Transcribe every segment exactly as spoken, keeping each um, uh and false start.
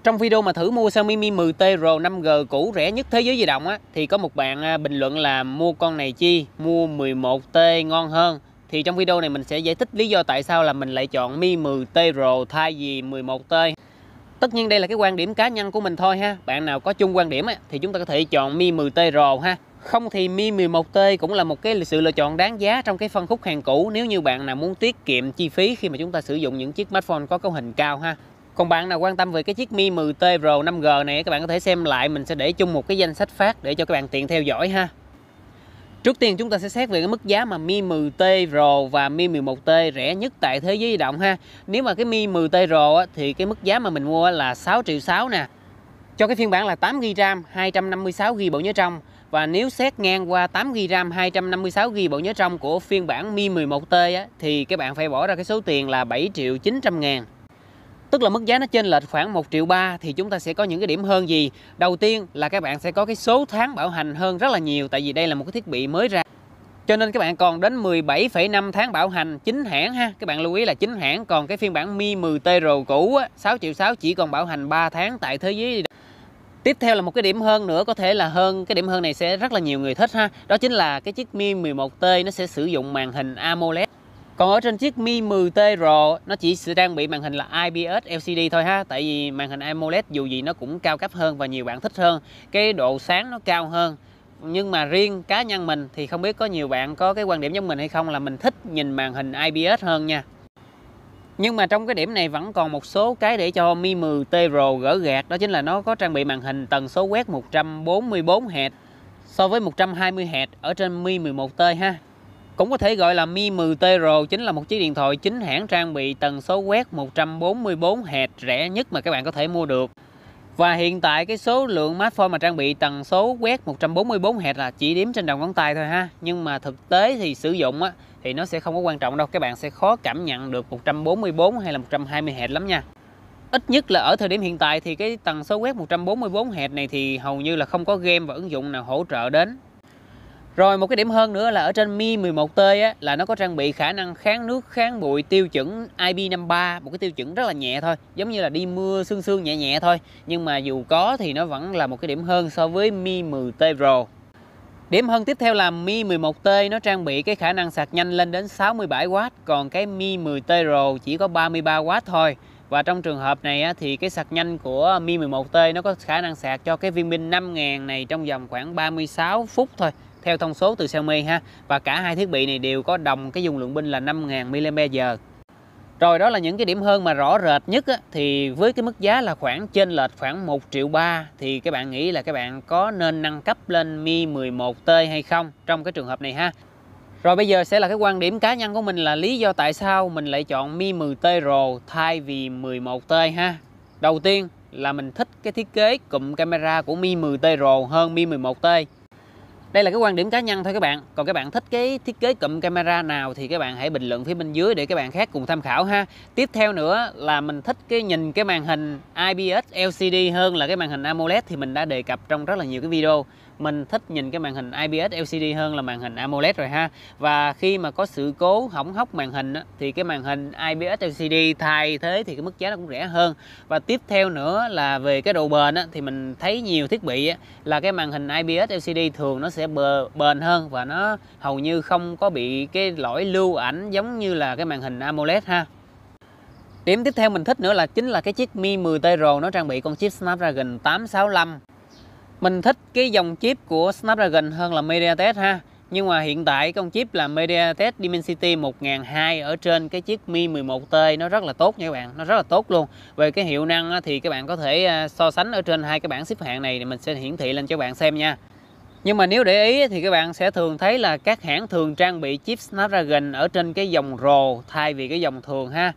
Trong video mà thử mua Xiaomi Mi mười T Pro năm G cũ rẻ nhất thế giới di động á, thì có một bạn bình luận là mua con này chi, mua mười một T ngon hơn. Thì trong video này mình sẽ giải thích lý do tại sao là mình lại chọn Mi mười T Pro thay vì mười một T. Tất nhiên đây là cái quan điểm cá nhân của mình thôi ha. Bạn nào có chung quan điểm á, thì chúng ta có thể chọn Mi mười T Pro ha. Không thì Mi mười một T cũng là một cái sự lựa chọn đáng giá trong cái phân khúc hàng cũ nếu như bạn nào muốn tiết kiệm chi phí khi mà chúng ta sử dụng những chiếc smartphone có cấu hình cao ha. Còn bạn nào quan tâm về cái chiếc Mi mười T Pro năm G này, các bạn có thể xem lại, mình sẽ để chung một cái danh sách phát để cho các bạn tiện theo dõi ha. Trước tiên chúng ta sẽ xét về cái mức giá mà Mi mười T Pro và Mi mười một T rẻ nhất tại thế giới di động ha. Nếu mà cái Mi mười T Pro á, thì cái mức giá mà mình mua là sáu triệu sáu nè. Cho cái phiên bản là tám gi ga ram, hai trăm năm mươi sáu gi ga bộ nhớ trong. Và nếu xét ngang qua tám gi ga ram, hai trăm năm mươi sáu gi ga bộ nhớ trong của phiên bản Mi mười một T á, thì các bạn phải bỏ ra cái số tiền là bảy triệu chín trăm ngàn. Tức là mức giá nó chênh lệch khoảng một triệu ba. Thì chúng ta sẽ có những cái điểm hơn gì? Đầu tiên là các bạn sẽ có cái số tháng bảo hành hơn rất là nhiều, tại vì đây là một cái thiết bị mới ra, cho nên các bạn còn đến mười bảy phẩy năm tháng bảo hành chính hãng ha. Các bạn lưu ý là chính hãng. Còn cái phiên bản Mi mười T Pro cũ á, sáu triệu sáu chỉ còn bảo hành ba tháng tại thế giới. Tiếp theo là một cái điểm hơn nữa, có thể là hơn cái điểm hơn này sẽ rất là nhiều người thích ha. Đó chính là cái chiếc Mi mười một T nó sẽ sử dụng màn hình AMOLED. Còn ở trên chiếc Mi mười T Pro nó chỉ sẽ trang bị màn hình là I P S L C D thôi ha. Tại vì màn hình AMOLED dù gì nó cũng cao cấp hơn và nhiều bạn thích hơn. Cái độ sáng nó cao hơn. Nhưng mà riêng cá nhân mình thì không biết có nhiều bạn có cái quan điểm giống mình hay không, là mình thích nhìn màn hình I P S hơn nha. Nhưng mà trong cái điểm này vẫn còn một số cái để cho Mi mười T Pro gỡ gạc. Đó chính là nó có trang bị màn hình tần số quét một trăm bốn mươi bốn héc so với một trăm hai mươi héc ở trên Mi mười một T ha. Cũng có thể gọi là Mi mười T Pro chính là một chiếc điện thoại chính hãng trang bị tần số quét một trăm bốn mươi bốn héc rẻ nhất mà các bạn có thể mua được. Và hiện tại cái số lượng smartphone mà trang bị tần số quét một trăm bốn mươi bốn héc là chỉ đếm trên đầu ngón tay thôi ha. Nhưng mà thực tế thì sử dụng á, thì nó sẽ không có quan trọng đâu. Các bạn sẽ khó cảm nhận được một trăm bốn mươi bốn hay là một trăm hai mươi héc lắm nha. Ít nhất là ở thời điểm hiện tại thì cái tần số quét một trăm bốn mươi bốn héc này thì hầu như là không có game và ứng dụng nào hỗ trợ đến. Rồi một cái điểm hơn nữa là ở trên Mi mười một T á, là nó có trang bị khả năng kháng nước, kháng bụi tiêu chuẩn I P năm ba, một cái tiêu chuẩn rất là nhẹ thôi, giống như là đi mưa sương sương nhẹ nhẹ thôi. Nhưng mà dù có thì nó vẫn là một cái điểm hơn so với Mi mười T Pro. Điểm hơn tiếp theo là Mi mười một T nó trang bị cái khả năng sạc nhanh lên đến sáu mươi bảy oát, còn cái Mi mười T Pro chỉ có ba mươi ba oát thôi. Và trong trường hợp này á, thì cái sạc nhanh của Mi mười một T nó có khả năng sạc cho cái viên pin năm ngàn này trong vòng khoảng ba mươi sáu phút thôi, theo thông số từ Xiaomi ha. Và cả hai thiết bị này đều có đồng cái dung lượng pin là năm nghìn mi li am pe giờ. Rồi đó là những cái điểm hơn mà rõ rệt nhất á, thì với cái mức giá là khoảng chênh lệch khoảng một triệu ba, thì các bạn nghĩ là các bạn có nên nâng cấp lên Mi mười một T hay không trong cái trường hợp này ha. Rồi bây giờ sẽ là cái quan điểm cá nhân của mình, là lý do tại sao mình lại chọn Mi mười T Pro thay vì mười một T ha. Đầu tiên là mình thích cái thiết kế cụm camera của Mi mười T Pro hơn Mi mười một T. Đây là cái quan điểm cá nhân thôi các bạn. Còn các bạn thích cái thiết kế cụm camera nào thì các bạn hãy bình luận phía bên dưới để các bạn khác cùng tham khảo ha. Tiếp theo nữa là mình thích cái nhìn cái màn hình I P S L C D hơn là cái màn hình AMOLED, thì mình đã đề cập trong rất là nhiều cái video. Mình thích nhìn cái màn hình I P S L C D hơn là màn hình AMOLED rồi ha. Và khi mà có sự cố hỏng hóc màn hình á, thì cái màn hình I P S L C D thay thế thì cái mức giá nó cũng rẻ hơn. Và tiếp theo nữa là về cái độ bền á, thì mình thấy nhiều thiết bị á, là cái màn hình I P S L C D thường nó sẽ bền hơn và nó hầu như không có bị cái lỗi lưu ảnh giống như là cái màn hình AMOLED ha. Điểm tiếp theo mình thích nữa là chính là cái chiếc Mi mười T Pro nó trang bị con chip Snapdragon tám sáu lăm. Mình thích cái dòng chip của Snapdragon hơn là MediaTek ha. Nhưng mà hiện tại con chip là MediaTek Dimensity một nghìn hai trăm ở trên cái chiếc Mi mười một T nó rất là tốt nha các bạn, nó rất là tốt luôn. Về cái hiệu năng thì các bạn có thể so sánh ở trên hai cái bảng xếp hạng này thì mình sẽ hiển thị lên cho các bạn xem nha. Nhưng mà nếu để ý thì các bạn sẽ thường thấy là các hãng thường trang bị chip Snapdragon ở trên cái dòng Pro thay vì cái dòng thường ha.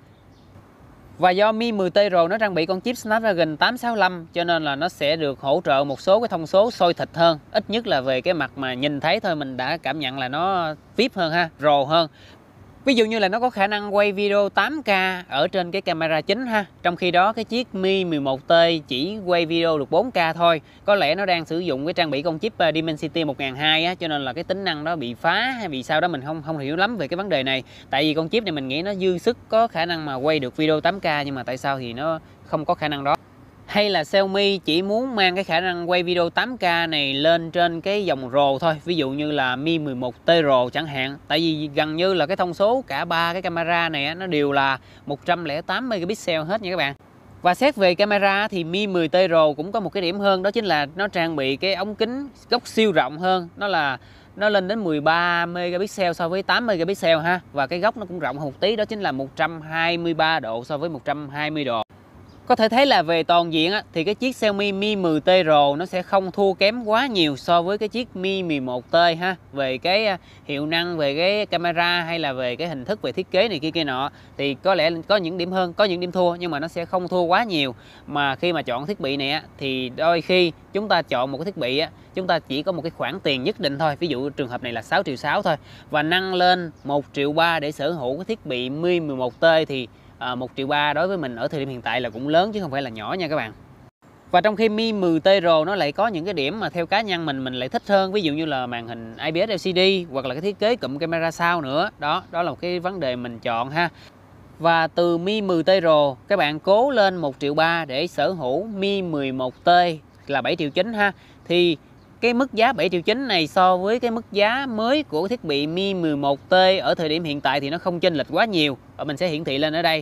Và do Mi mười T Pro nó trang bị con chip Snapdragon tám sáu lăm cho nên là nó sẽ được hỗ trợ một số cái thông số sôi thịt hơn. Ít nhất là về cái mặt mà nhìn thấy thôi mình đã cảm nhận là nó vi ai pi hơn ha, Pro hơn. Ví dụ như là nó có khả năng quay video tám K ở trên cái camera chính ha. Trong khi đó cái chiếc Mi mười một T chỉ quay video được bốn K thôi. Có lẽ nó đang sử dụng cái trang bị con chip Dimensity một nghìn hai trăm á, cho nên là cái tính năng đó bị phá hay vì sao đó mình không không hiểu lắm về cái vấn đề này. Tại vì con chip này mình nghĩ nó dư sức có khả năng mà quay được video tám K, nhưng mà tại sao thì nó không có khả năng đó. Hay là Xiaomi chỉ muốn mang cái khả năng quay video tám K này lên trên cái dòng Pro thôi, ví dụ như là Mi mười một T Pro chẳng hạn. Tại vì gần như là cái thông số cả ba cái camera này nó đều là một trăm lẻ tám megapixel hết nha các bạn. Và xét về camera thì Mi mười T Pro cũng có một cái điểm hơn, đó chính là nó trang bị cái ống kính góc siêu rộng hơn, nó là nó lên đến mười ba megapixel so với tám megapixel ha, và cái góc nó cũng rộng hơn một tí, đó chính là một trăm hai mươi ba độ so với một trăm hai mươi độ. Có thể thấy là về toàn diện á, thì cái chiếc Xiaomi Mi mười T Pro nó sẽ không thua kém quá nhiều so với cái chiếc Mi mười một T ha, về cái hiệu năng, về cái camera hay là về cái hình thức, về thiết kế này kia kia nọ, thì có lẽ có những điểm hơn, có những điểm thua, nhưng mà nó sẽ không thua quá nhiều. Mà khi mà chọn thiết bị này á, thì đôi khi chúng ta chọn một cái thiết bị á, chúng ta chỉ có một cái khoản tiền nhất định thôi, ví dụ trường hợp này là sáu triệu sáu thôi, và nâng lên một triệu ba để sở hữu cái thiết bị Mi mười một T thì À, một triệu ba đối với mình ở thời điểm hiện tại là cũng lớn chứ không phải là nhỏ nha các bạn. Và trong khi Mi mười T Pro nó lại có những cái điểm mà theo cá nhân mình mình lại thích hơn, ví dụ như là màn hình I P S L C D hoặc là cái thiết kế cụm camera sau nữa. Đó, đó là một cái vấn đề mình chọn ha. Và từ Mi mười T Pro các bạn cố lên một triệu ba để sở hữu Mi mười một T là bảy triệu chín ha, thì cái mức giá bảy triệu chín này so với cái mức giá mới của thiết bị Mi mười một T ở thời điểm hiện tại thì nó không chênh lệch quá nhiều, và mình sẽ hiển thị lên ở đây.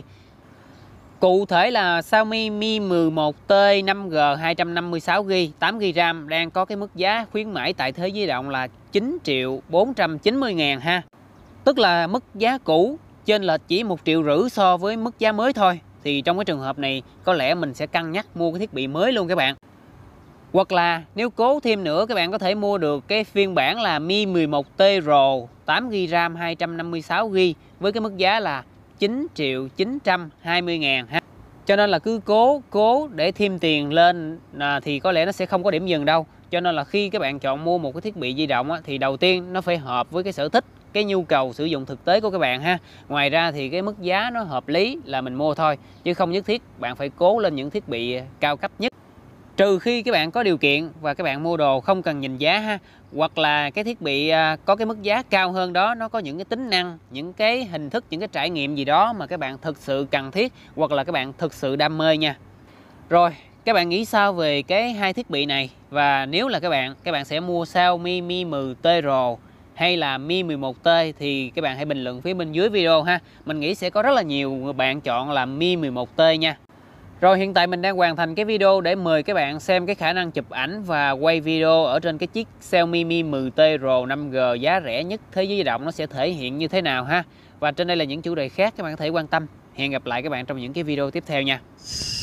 Cụ thể là Xiaomi Mi mười một T năm G hai trăm năm mươi sáu gi ga bai, tám gi ga bai RAM đang có cái mức giá khuyến mãi tại Thế Giới Di Động là chín triệu bốn trăm chín mươi ngàn ha. Tức là mức giá cũ chênh lệch chỉ một triệu rưỡi so với mức giá mới thôi. Thì trong cái trường hợp này có lẽ mình sẽ cân nhắc mua cái thiết bị mới luôn các bạn. Hoặc là nếu cố thêm nữa, các bạn có thể mua được cái phiên bản là Mi mười một T Pro tám gi ga bai RAM hai trăm năm mươi sáu gi ga bai với cái mức giá là chín triệu chín trăm hai mươi ngàn ha. Cho nên là cứ cố cố để thêm tiền lên à, thì có lẽ nó sẽ không có điểm dừng đâu. Cho nên là khi các bạn chọn mua một cái thiết bị di động á, thì đầu tiên nó phải hợp với cái sở thích, cái nhu cầu sử dụng thực tế của các bạn ha. Ngoài ra thì cái mức giá nó hợp lý là mình mua thôi, chứ không nhất thiết bạn phải cố lên những thiết bị cao cấp nhất. Trừ khi các bạn có điều kiện và các bạn mua đồ không cần nhìn giá ha, hoặc là cái thiết bị có cái mức giá cao hơn đó, nó có những cái tính năng, những cái hình thức, những cái trải nghiệm gì đó mà các bạn thực sự cần thiết, hoặc là các bạn thực sự đam mê nha. Rồi, các bạn nghĩ sao về cái hai thiết bị này? Và nếu là các bạn, các bạn sẽ mua Xiaomi Mi mười T Pro hay là Mi mười một T thì các bạn hãy bình luận phía bên dưới video ha. Mình nghĩ sẽ có rất là nhiều bạn chọn là Mi mười một T nha. Rồi hiện tại mình đang hoàn thành cái video để mời các bạn xem cái khả năng chụp ảnh và quay video ở trên cái chiếc Xiaomi Mi mười T Pro năm G giá rẻ nhất thế giới di động nó sẽ thể hiện như thế nào ha. Và trên đây là những chủ đề khác các bạn có thể quan tâm. Hẹn gặp lại các bạn trong những cái video tiếp theo nha.